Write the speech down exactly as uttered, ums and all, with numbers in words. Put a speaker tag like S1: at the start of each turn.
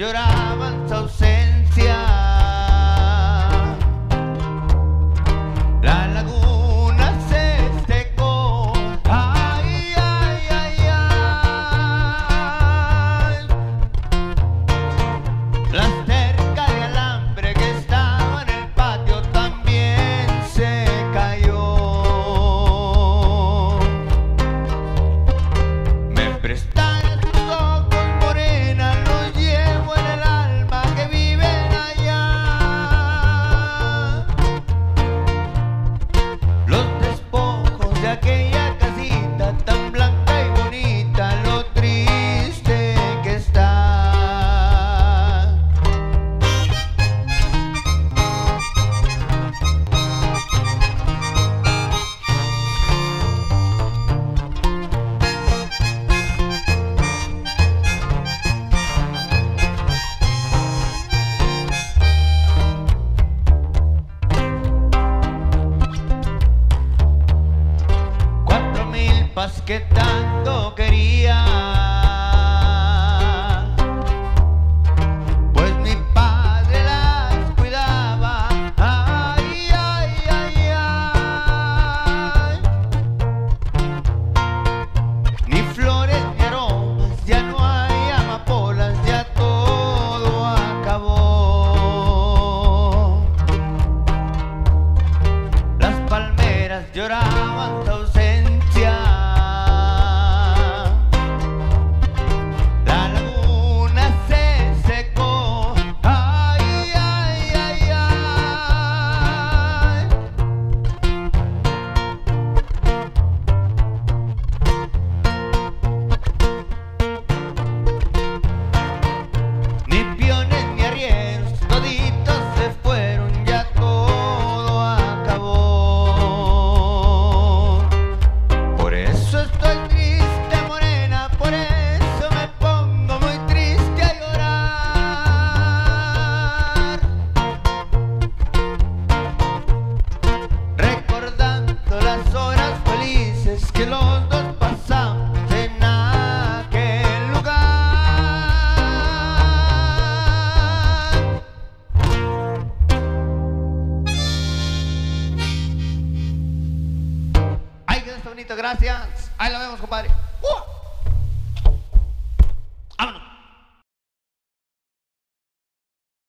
S1: lloraban su ausencia. La laguna se secó. Ay, ay, ay, ay. La cerca de alambre que estaba en el patio también se cayó. Me prestaron tus ojos, morena, los llevo en el alma que viven allá. Los despojos de aquella casita tan blanca y bonita, lo triste que está. Cuatro milpas que tanto quería, pues mi padre las cuidaba. Ay, ay, ay, ay. Ni flores ni aromas, ya no hay amapolas, ya todo acabó. Las palmeras lloraban su ausencia. La laguna se secó. Ay, ay, ay, ay. Ni piones ni arrieros, toditos se fueron, ya todo acabó. Por eso estoy triste, morena, por eso me pongo muy triste a llorar, recordando las horas felices que los dos pasamos en aquel lugar. Ay, que está bonito, gracias. Ahí lo vemos, compadre. ¡Uah!